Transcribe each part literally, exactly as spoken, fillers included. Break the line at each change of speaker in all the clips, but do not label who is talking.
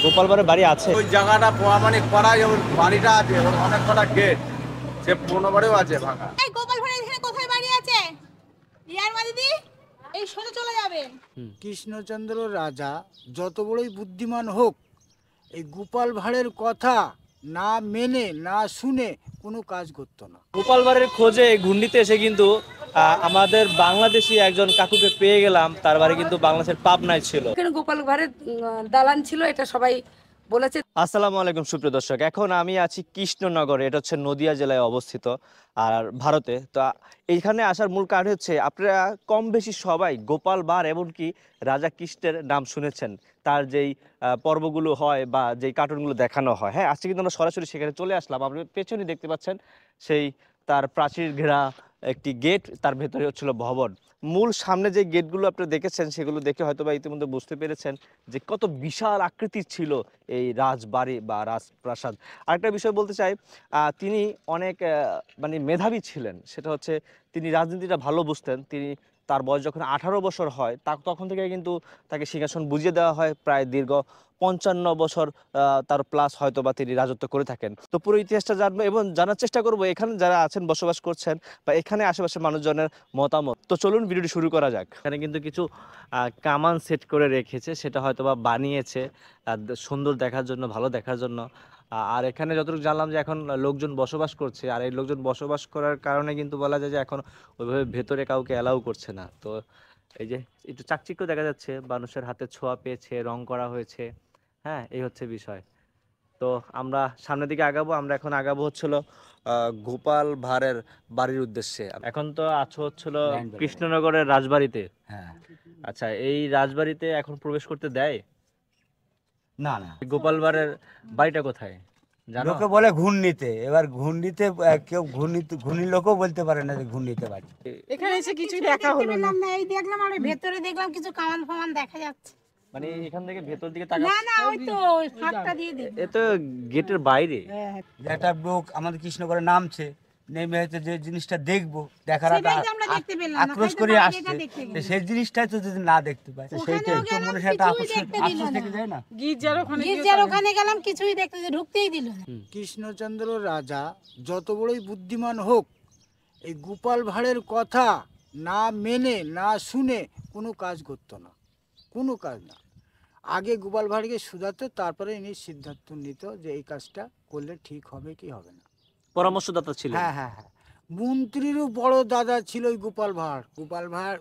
গোপাল ভাঁড়ের বাড়ি আছে?
ওই জায়গাটা মানে করা ওর বাড়িটা আছে, ওর অনেক কটা গেট, সে পুরনো বাড়িও আছে ভাঙা।
এই গোপাল ভাঁড়ের এখানে কোথায় বাড়ি আছে? ইয়ার মা দিদি এই শুনে চলে যাবেন।
কৃষ্ণচন্দ্র রাজা যত বড়ই বুদ্ধিমান হোক, এই গোপাল ভাঁড়ের কথা না মেনে না শুনে কোনো কাজ করতো না।
গোপাল ভাঁড়ের খোঁজে ঘুন্ডিতে এসে কিন্তু আহ, আমাদের বাংলাদেশি একজন কাকুকে পেয়ে গেলাম। তার বাড়ি কিন্তু বাংলাদেশের পাবনায় ছিল।
এখানে গোপাল ভাঁড়ের উম, দালান ছিল, এটা সবাই বলেছে।
আসসালামু আলাইকুম সুপ্রিয় দর্শক, এখন আমি আছি কৃষ্ণনগরে, এটা হচ্ছে নদিয়া জেলায় অবস্থিত আর ভারতে। তো এইখানে আসার মূল কারণ হচ্ছে আপনারা কম বেশি সবাই গোপাল ভাঁড় এমনকি রাজা কৃষ্ণের নাম শুনেছেন, তার যেই আহ, পর্বগুলো হয় বা যেই কার্টুনগুলো দেখানো হয়। হ্যাঁ, আজকে কিন্তু আমরা সরাসরি সেখানে চলে আসলাম। আপনি পেছনে দেখতে পাচ্ছেন সেই তার প্রাচীর ঘেরা একটি গেট, তার ভেতরে হচ্ছিল ভবন। মূল সামনে যে গেটগুলো আপনি দেখেছেন সেগুলো দেখে হয়তো বা ইতিমধ্যে বুঝতে পেরেছেন যে কত বিশাল আকৃতির ছিল এই রাজবাড়ি বা রাজপ্রাসাদ। আরেকটা বিষয় বলতে চাই, তিনি অনেক মানে মেধাবী ছিলেন। সেটা হচ্ছে তিনি রাজনীতিটা ভালো বুঝতেন। তিনি তার বয়স যখন আঠারো বছর হয় তা তখন থেকে কিন্তু তাকে সিংহাসন বুঝিয়ে দেওয়া হয়। প্রায় দীর্ঘ পঞ্চান্ন বছর তার প্লাস হয়তো বা তিনি রাজত্ব করে থাকেন। তো পুরো ইতিহাসটা জানবো এবং জানার চেষ্টা করবো এখানে যারা আছেন, বসবাস করছেন বা এখানে আশেপাশের মানুষজনের মতামত। তো চলুন ভিডিওটি শুরু করা যাক। এখানে কিন্তু কিছু কামান সেট করে রেখেছে, সেটা হয়তো বা বানিয়েছে সুন্দর দেখার জন্য, ভালো দেখার জন্য। আর এখানে যতটুকু জানলাম যে এখন লোকজন বসবাস করছে, আর এই লোকজন বসবাস করার কারণে কিন্তু বলা যায় যে এখন ওইভাবে ভেতরে কাউকে অ্যালাউ করছে না। তো এই যে একটু চাকচিক্য দেখা যাচ্ছে, মানুষের হাতে ছোঁয়া পেয়েছে, রং করা হয়েছে। হ্যাঁ, এই হচ্ছে বিষয়। তো আমরা সামনের দিকে আগাবো। আমরা এখন আগাবো হচ্ছিল গোপাল ভাঁড়ের বাড়ির উদ্দেশ্যে। এখন তো আছো হচ্ছিল কৃষ্ণনগরের রাজবাড়িতে।
হ্যাঁ,
আচ্ছা, এই রাজবাড়িতে এখন প্রবেশ করতে দেয়
না না,
গোপাল ভাঁড়ের বাড়িটা কোথায় জানো?
লোকে বলে ঘূর্ণিতে। এবার ঘূর্ণিতে আহ, কেউ ঘূর্ণিতে ঘূর্ণির লোকও বলতে পারে না যে ঘূর্ণিতে বাড়ি।
এখানে এসে কিছুই দেখা হলো না।
না এই দেখলাম, আর ভেতরে দেখলাম কিছু কামান ফামান দেখা যাচ্ছে।
মানে এখান থেকে ভেতর দিকে
না
তাকা,
না ওই তো ওই ফাঁকটা দিয়ে দেখ।
এ তো গেটের বাইরে।
একটা লোক আমাদের কৃষ্ণগরে নামছে, নেমে হচ্ছে যে জিনিসটা দেখবো, দেখার একটা
সেটাই তো আমরা দেখতে পেলাম না,
আক্রোশ
হয়তো
করে
বাইরে
আসছে।
এটা দেখতে
তো
গেলাম।
সেই জিনিসটাই তো যদি না দেখতে পায় তো সেইটাই তো
গেলাম,
মনে হয় একটা
কিছুই
আক্রোশ
দেখতে দিল
আক্রোশ
না।
থেকে যায় না।
গির্জার ওখানে
গির্জার ওখানে গেলাম, কিছুই দেখতে ঢুকতেই দিল না।
কৃষ্ণচন্দ্র রাজা যত বড়ই বুদ্ধিমান হোক, এই গোপাল ভাঁড়ের কথা না মেনে না শুনে কোনো কাজ করতো না, কোনো কাজ না। আগে গোপাল ভাঁড়কে শুধাতো, তারপরে ইনি সিদ্ধান্ত নিত যে এই কাজটা করলে ঠিক হবে কি হবে না।
পরামর্শদাতা ছিলেন।
হ্যাঁ হ্যাঁ হ্যাঁ, মন্ত্রীরও বড় দাদা ছিল ওই গোপাল ভাঁড়। গোপাল ভাঁড়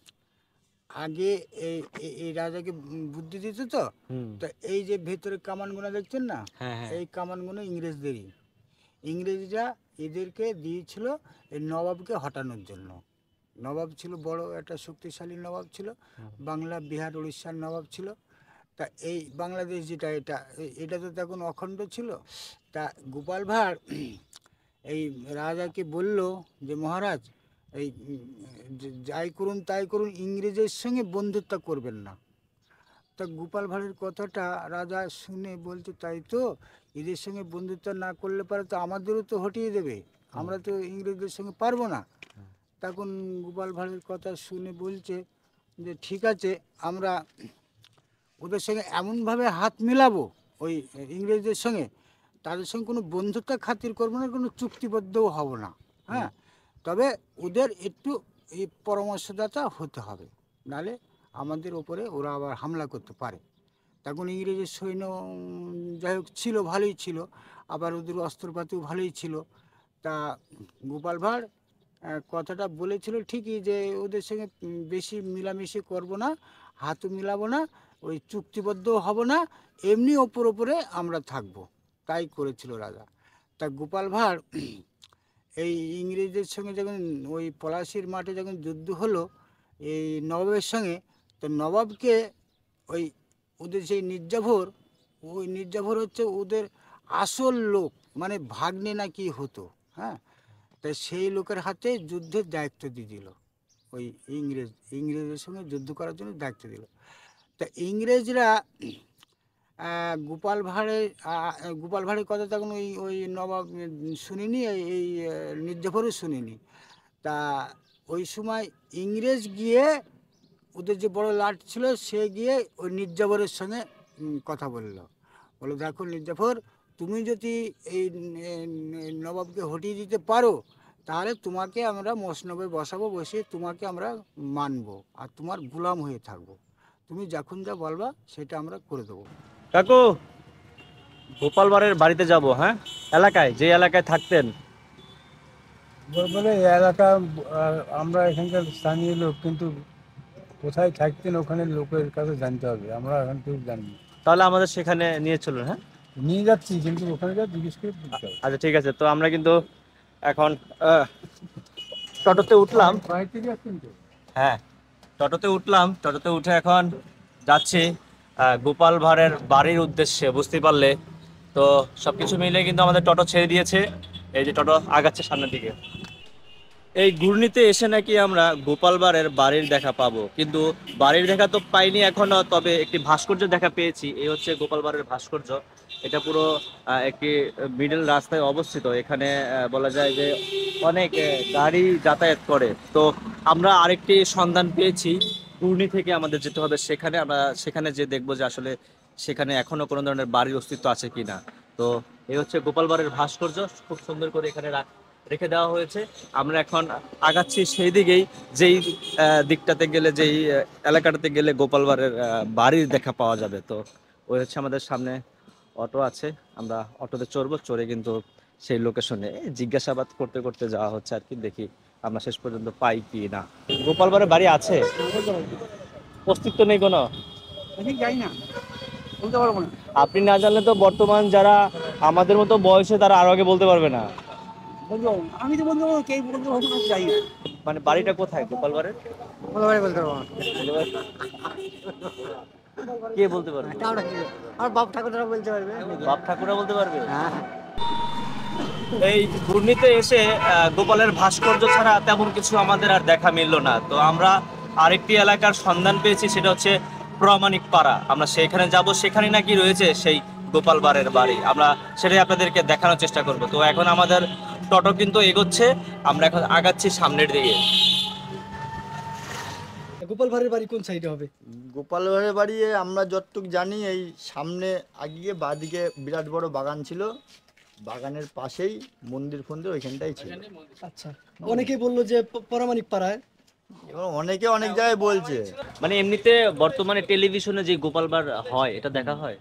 আগে এই এই- এই রাজাকে বুদ্ধি দিত তো।
হুম।
তো এই যে ভেতরে কামানগুলো দেখছেন না,
হ্যাঁ হ্যাঁ।
এই কামানগুলো ইংরেজদেরই। ইংরেজরা এদেরকে দিয়েছিল এই নবাবকে হটানোর জন্য। নবাব ছিল বড় একটা শক্তিশালী নবাব ছিল, বাংলা বিহার উড়িষ্যার নবাব ছিল। তা এই বাংলাদেশ যেটা, এটা এ- এটা তো তখন অখণ্ড ছিল। তা গোপাল ভাঁড় এই রাজাকে বলল যে মহারাজ, এই উম, যে- যাই করুন তাই করুন, ইংরেজের সঙ্গে বন্ধুত্ব করবেন না। তা গোপাল ভাঁড়ের কথাটা রাজা শুনে বলছে, তাই তো, এদের সঙ্গে বন্ধুত্ব না করলে পারে তো আমাদেরও তো হটিয়ে দেবে, আমরা তো ইংরেজদের সঙ্গে পারবো না। তখন গোপাল ভাঁড়ের কথা শুনে বলছে যে ঠিক আছে, আমরা ওদের সঙ্গে এমনভাবে হাত মেলাবো ওই ইংরেজদের সঙ্গে, তাদের সঙ্গে কোনো বন্ধুত্ব খাতির করবো না, কোনো চুক্তিবদ্ধও হব না। হ্যাঁ, তবে ওদের একটু এই পরামর্শদাতা হতে হবে, নালে আমাদের ওপরে ওরা আবার হামলা করতে পারে। তখন ইংরেজের সৈন্য উম, যাই হোক ছিল, ভালোই ছিল, আবার ওদের অস্ত্রপাতিও ভালোই ছিল। তা গোপাল ভাঁড় আহ, কথাটা বলেছিল ঠিকই যে ওদের সঙ্গে উম, বেশি মিলামিশি করব না, হাতও মিলাবো না, ওই চুক্তিবদ্ধও হব না, এমনি ওপর ওপরে আমরা থাকব। তাই করেছিল রাজা। তা গোপাল ভাঁড় এই ইংরেজদের সঙ্গে যখন ওই পলাশির মাঠে যখন যুদ্ধ হলো এই নবাবের সঙ্গে, তো নবাবকে ওই ওদের সেই মির্জাফর, ওই মির্জাফর হচ্ছে ওদের আসল লোক, মানে ভাগ্নে না কি হতো। হ্যাঁ, তাই সেই লোকের হাতে যুদ্ধের দায়িত্ব দিয়ে দিল। ওই ইংরেজ ইংরেজের সঙ্গে যুদ্ধ করার জন্য দায়িত্ব দিল। তা ইংরেজরা আহ, গোপাল ভাঁড়ের আহ, গোপাল ভাঁড়ের কথা তখন ওই ওই নবাব উম, শুনিনি, এই এই, আহ, মির্জাফরও শুনিনি। তা ওই সময় ইংরেজ গিয়ে, ওদের যে বড় লাট ছিল, সে গিয়ে ওই মির্জাফরের সঙ্গে উম, কথা বলল। বলে দেখো মির্জাফর, তুমি যদি এই ন- নবাবকে হটিয়ে দিতে পারো তাহলে তোমাকে আমরা মসনবে বসাবো, বসে তোমাকে আমরা মানবো আর তোমার গোলাম হয়ে থাকবো। তুমি যখন যা বলবা সেটা আমরা করে দেবো।
কাকু, গোপাল ভাঁড়ের বাড়িতে যাব, হ্যাঁ, এলাকায় যে এলাকায় থাকতেন।
বলে এলাকা আহ, আমরা এখানকার স্থানীয় লোক, কিন্তু কোথায় থাকতেন ওখানে লোকের কাছে জানতে হবে, আমরা এখন কেউ জানি না।
তাহলে আমাদের সেখানে নিয়ে চলুন, হ্যাঁ।
নিয়ে যাচ্ছি, কিন্তু ওখানে যা জিজ্ঞেস করে বুঝতে হবে।
আচ্ছা ঠিক আছে, তো আমরা কিন্তু এখন আহ, টোটোতে উঠলাম।
বাড়ি থেকে আসছেন তো?
হ্যাঁ, টোটোতে উঠলাম, টোটোতে উঠে এখন যাচ্ছি আহ, গোপাল ভাঁড়ের বাড়ির উদ্দেশ্যে, বুঝতে পারলে। তো সবকিছু মিলে কিন্তু আমাদের টোটো ছেড়ে দিয়েছে, এই যে টোটো আগাচ্ছে সামনের দিকে। এই ঘূর্ণিতে এসে নাকি আমরা গোপাল ভাঁড়ের বাড়ির দেখা পাবো, কিন্তু বাড়ির দেখা তো পাইনি এখনো, তবে একটি ভাস্কর্য দেখা পেয়েছি। এই হচ্ছে গোপাল ভাঁড়ের ভাস্কর্য। এটা পুরো আহ, একটি মিডল রাস্তায় অবস্থিত। এখানে আহ, বলা যায় যে অনেক আহ, গাড়ি যাতায়াত করে। তো আমরা আরেকটি সন্ধান পেয়েছি, ঘূর্ণি থেকে আমাদের যেতে হবে সেখানে। আমরা সেখানে যে দেখবো যে আসলে সেখানে এখনো কোনো ধরনের বাড়ির অস্তিত্ব আছে কিনা। তো এই হচ্ছে গোপাল ভাঁড়ের ভাস্কর্য, খুব সুন্দর করে এখানে রাখ- রেখে দেওয়া হয়েছে। আমরা এখন আগাচ্ছি সেই দিকেই, যেই আহ, দিকটাতে গেলে, যেই আহ, এলাকাটাতে গেলে গোপাল ভাঁড়ের আহ, বাড়ির দেখা পাওয়া যাবে। তো ওই হচ্ছে আমাদের সামনে অটো আছে, আমরা অটোতে চড়বো, চড়ে কিন্তু সেই লোকেশনে জিজ্ঞাসাবাদ করতে করতে যাওয়া হচ্ছে আর কি। দেখি আমরা শেষ পর্যন্ত পাই কি না। গোপাল ভাঁড়ের বাড়ি আছে, অস্তিত্ব নেই কোনো?
যাই না, বলতে পারবো না।
আপনি না জানলে তো বর্তমান যারা আমাদের মতো বয়সে তারা আরো আগে বলতে পারবে না।
আমি তো বলতে পারবো, কে বলতে পারবো না, যাই না,
মানে বাড়িটা কোথায় গোপাল ভাঁড়ের?
বলতে পারবো না।
কে বলতে পারবে?
আমরা কি, আমার বাপ ঠাকুররা বলতে পারবে।
বাপ ঠাকুরা বলতে পারবে?
হ্যাঁ,
এই ঘূর্ণিতে এসে আহ, গোপালের ভাস্কর্য ছাড়া তেমন কিছু আমাদের আর দেখা মিললো না। তো আমরা আরেকটি এলাকার সন্ধান পেয়েছি, সেটা হচ্ছে প্রামাণিক পাড়া। আমরা সেখানে যাব, সেখানে নাকি রয়েছে সেই গোপাল ভাঁড়ের বাড়ি। আমরা সেটাই আপনাদেরকে দেখানোর চেষ্টা করব। তো এখন আমাদের টোটো কিন্তু এগোচ্ছে, আমরা এখন আগাচ্ছি সামনের দিকে।
গোপাল ভাঁড়ের বাড়ি কোন সাইডে হবে?
গোপাল ভাঁড়ের বাড়ি আমরা যতটুকু জানি এই সামনে আগিয়ে বাঁদিকে বিরাট বড় বাগান ছিল, বাগানের পাশেই মন্দির ফন্দির ওইখানটাই ছিল।
আচ্ছা, অনেকেই বললো যে প- পরামানিক পাড়ায়।
এবার অনেকে অনেক জায়গায় বলছে।
মানে এমনিতে বর্তমানে টেলিভিশনে যে গোপাল ভাঁড় হয়, এটা দেখা হয়।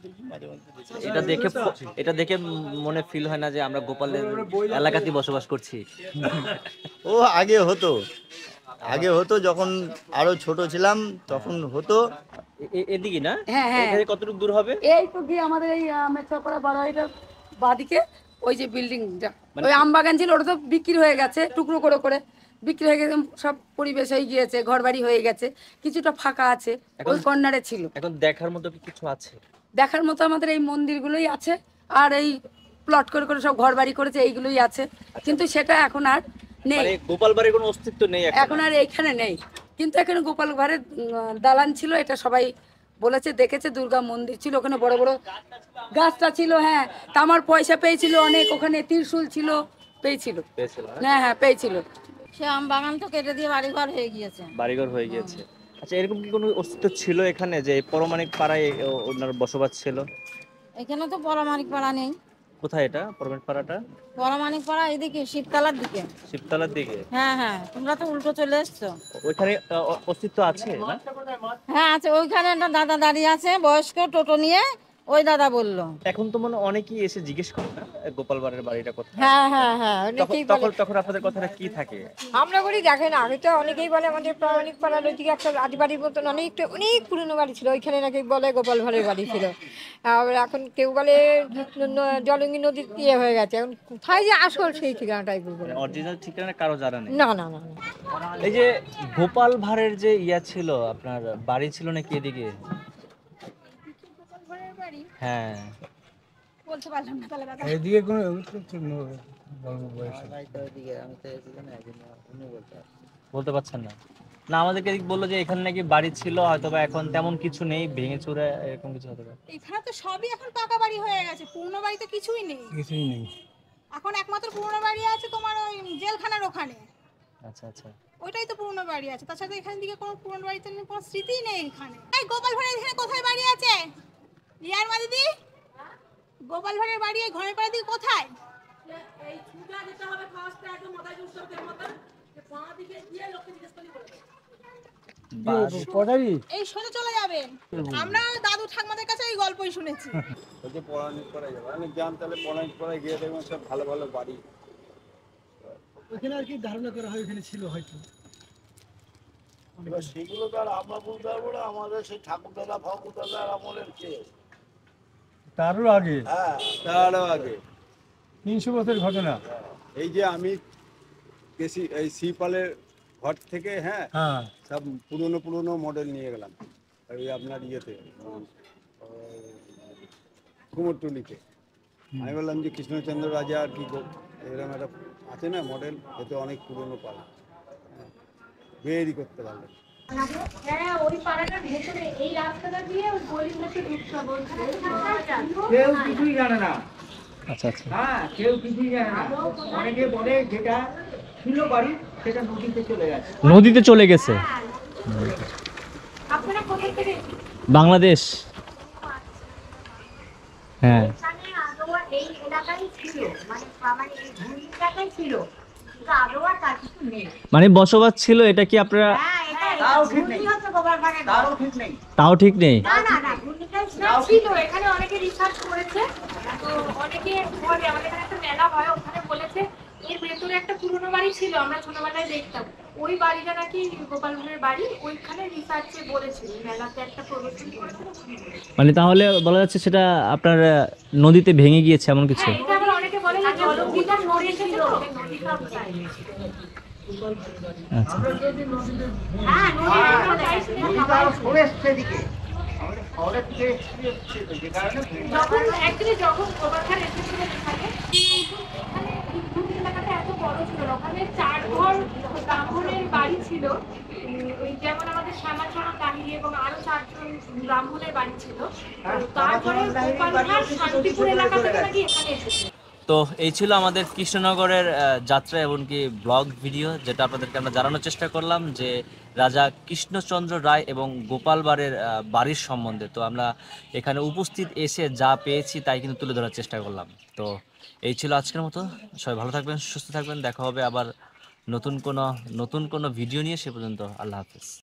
এটা দেখে এটা দেখে মনে ফিল হয় না যে আমরা গোপালের এলাকাতেই বসবাস করছি?
ও আগে হতো, আগে হতো যখন আরো ছোট ছিলাম তখন হতো।
এ- এ- এদিকে না?
হ্যাঁ, হ্যাঁ।
এখানে কতটুকু দূর হবে?
এই তো গিয়ে আমাদের এই মেচপাড়া বাড়াইটার বাদিকে ওই যে বিল্ডিংটা,
মানে-
ওই আম বাগান ছিল, ওটা তো বিক্রি হয়ে গেছে, টুকরো করে করে বিক্রি হয়ে গেছে, সব পরিবেশ হয়ে গিয়েছে, ঘর বাড়ি হয়ে গেছে, কিছুটা ফাঁকা আছে,
এখন-
ওই কর্নারে ছিল।
এখন দেখার মতো কি কিছু আছে?
দেখার মতো আমাদের এই মন্দিরগুলোই আছে, আর এই প্লট করে করে সব ঘর বাড়ি করেছে, এইগুলোই আছে, কিন্তু সেটা এখন আর নেই,
মানে গোপাল বাড়ির কোনো অস্তিত্ব নেই এখন?
এখন আর এইখানে নেই। কিন্তু এখানে গোপাল ভাঁড়ের উম, দালান ছিল, এটা সবাই বলেছে, দেখেছে, দুর্গা মন্দির ছিল, ওখানে বড় বড় গাছটা ছিল, হ্যাঁ, তামার পয়সা পেয়েছিল অনেক, ওখানে ত্রিশূল ছিল, পেয়েছিল,
পেয়েছিল, হ্যাঁ?
হ্যাঁ হ্যাঁ পেয়েছিল।
সে আম বাগান তো কেটে দিয়ে বাড়িঘর হয়ে গিয়েছে।
বাড়িঘর হয়ে গিয়েছে। আচ্ছা, এরকম কি কোনো অস্তিত্ব ছিল এখানে যে পরমাণিক পাড়ায় ও- ওনার বসবাস ছিল?
এখানে তো পরামানিক পাড়া নেই।
কোথায় এটা পরমাণিক পাড়াটা?
পরামানিক পাড়া এদিকে শিবতলার দিকে।
শিবতলার দিকে?
হ্যাঁ হ্যাঁ, তোমরা তো উল্টো চলে এসছো।
ওইখানে আহ, অ- অস্তিত্ব আছে না?
হ্যাঁ আছে, ওইখানে একটা দাদা দাঁড়িয়ে আছে বয়স্ক, টোটো নিয়ে, ওই দাদা বললো।
এখন তো মনে হয় অনেকেই এসে জিজ্ঞেস করে না গোপাল ভাঁড়ের বাড়িটা কোথায়।
হ্যাঁ হ্যাঁ হ্যাঁ,
তখন
অনেকেই বলে।
তখন তখন আপনাদের কথাটা কি থাকে?
আমরা বলি দেখেন, আগে তো অনেকেই বলে আমাদের প্রামাণিক পাড়ার ওইদিকে একটা রাজবাড়ির মতন অনেকটা অনেক পুরনো বাড়ি ছিল, ওইখানে নাকি বলে গোপাল ভাঁড়ের বাড়ি ছিল। আর এখন কেউ বলে ন- জলঙ্গি নদীর ইয়ে হয়ে গেছে, এখন কোথায় যে আসল সেই ঠিকানাটাই বলবো না।
অরিজিনাল ঠিকানা কারো জানা নেই?
না না না না।
এই যে গোপাল ভাঁড়ের যে ইয়া ছিল, আপনার বাড়ি ছিল নাকি এদিকে? হ্যাঁ,
বলতে পারলাম না তাহলে দাদা।
এদিকে কোনো ঠিক নেই, গল্প বয়স।
বলতে পারছেন না? না, আমাদেরকে এদিকে বললো যে এখানে নাকি বাড়ি ছিল, হয়তো বা এখন তেমন কিছু নেই, ভেঙে চুরে এরকম কিছু হতে পারে।
এখানে তো সবই এখন পাকা বাড়ি হয়ে গেছে, পুরনো বাড়ি তো কিছুই নেই।
কিছুই নেই।
এখন একমাত্র পুরনো বাড়ি আছে তোমার ওই জেলখানার ওখানে,
আচ্ছা আচ্ছা।
ওইটাই তো পুরনো বাড়ি আছে, তাছাড়া এখান থেকে কোনো পুরনো বাড়িতে নেই, কোনো স্মৃতি নেই এখানে। এই গোপাল ভাঁড়ের এখানে কোথায় বাড়ি আছে? ইয়ার মা দিদি, গোপাল ভাঁড়ের বাড়ি এই ঘরের পাড়া দিকে কোথায়?
এই ছুটা যেতে হবে ফার্স্টে একদম মাথায় জুস করতে মতন যে বাঁ দিকে গিয়ে লোককে জিজ্ঞেস করলি বলে দেবে।
পটারি
এই সোজা চলে যাবেন। আমরা দাদু ঠাকমাদের কাছে এই গল্পই শুনেছি।
বলছে পৌরাণিক পাড়ায় যাবো, আমি যান তাহলে পৌরাণিক পাড়ায় গিয়ে দেখবেন সব ভালো ভালো বাড়ি।
ওখানে আর কি ধারণা করা হয় ওখানে ছিল হয়তো।
এবার সেগুলো তো আর আমরা বলতে পারবো না, আমাদের সেই ঠাকুরদাদা ফাকুরদাদার আমলের কে।
তারও আগে
হ্যাঁ, তারও আগে।
তিনশো বছরের ঘটনা।
এই যে আমি গেছি এই সিপালের ঘর থেকে, হ্যাঁ
হ্যাঁ
সব পুরনো পুরনো মডেল নিয়ে গেলাম ওই আপনার ইয়েতে কুমোরটুলিতে। আমি বললাম যে কৃষ্ণচন্দ্র রাজা আর কি গো- এরকম একটা আছে না মডেল, এতে অনেক পুরনো পালা, হ্যাঁ, বেরই করতে পারলেন।
হ্যাঁ, ওই পাড়াটার ভেতরে এই রাস্তাটা দিয়ে ওই গলিগুলোতে ঢুকতে হবে।
কেউ কিছুই জানে না।
আচ্ছা আচ্ছা।
হ্যাঁ, কেউ কিছুই জানে না। অনেকে বলে যেটা ছিল বাড়ি সেটা নদীতে চলে গেছে।
নদীতে চলে গেছে।
আপনারা কোথা থেকে?
বাংলাদেশ। হ্যাঁ
এখানে আদোয়া এই এলাকায় ছিল, মানে মানে এই ভূমি এলাকায় ছিল, কিন্তু আদোয়া তার কিছু নেই।
মানে বসবাস ছিল, এটা কি আপনারা
হ্যাঁ, এটা
তাও ঠিক নেই।
ভূমি হচ্ছে গোপাল ভাঁড়ের ঘর।
তারও ঠিক নেই।
তাও ঠিক নেই?
না না না, ভূমিটা ছিল। এখানে অনেকে রিসার্চ করেছে, তো অনেকে বলে আমাদের এখানে একটা মেলা হয়, ওখানে বলেছে এর ভেতরে একটা পুরনো বাড়ি ছিল, আমরা ছোটবেলায় দেখতাম। ওই বাড়িটা নাকি গোপাল ভাঁড়ের বাড়ি, ওইখানে রিসার্চে বলেছিল, মেলাতে একটা প্রদর্শনী করেছিল।
মানে তাহলে বলা যাচ্ছে সেটা আপনার আহ, নদীতে ভেঙে গিয়েছে এমন কিছু?
হ্যাঁ, এটা আবার অনেকে বলে যে জলঙ্গিটা নড়ে ছিল, নদীটা উঠায়।
আচ্ছা।
হ্যাঁ, নদীটা চাইছিল
নদীটা আরো সরে এসছে এদিকে। আমাদের শহরের থেকে এসছে হচ্ছে তো, যে কারণে
যখন অ্যাকচুয়ালি যখন গোপাল ভাঁড় এসেছিল এখানে, এখানে বিদ্যুৎ এলাকাটা এত বড় ছিল না। ওখানে চার ঘর ব্রাহ্মণের বাড়ি ছিল, উম, ওই যেমন আমাদের শ্যামাচরণ তাহিরি এবং আরো চারজন ব্রাহ্মণের বাড়ি ছিল। তো তারপরে গোপাল ভাঁড় শান্তিপুর এলাকা থেকে নাকি এখানে এসেছে।
তো এই ছিল আমাদের কৃষ্ণনগরের আহ, যাত্রা এমনকি ব্লগ ভিডিও, যেটা আপনাদেরকে আমরা জানানোর চেষ্টা করলাম যে রাজা কৃষ্ণচন্দ্র রায় এবং গোপাল ভাঁড়ের আহ, বাড়ির সম্বন্ধে। তো আমরা এখানে উপস্থিত এসে যা পেয়েছি তাই কিন্তু তুলে ধরার চেষ্টা করলাম। তো এই ছিল আজকের মতো। সবাই ভালো থাকবেন, সুস্থ থাকবেন। দেখা হবে আবার নতুন কোনো নতুন কোনো ভিডিও নিয়ে। সে পর্যন্ত আল্লাহ হাফেজ।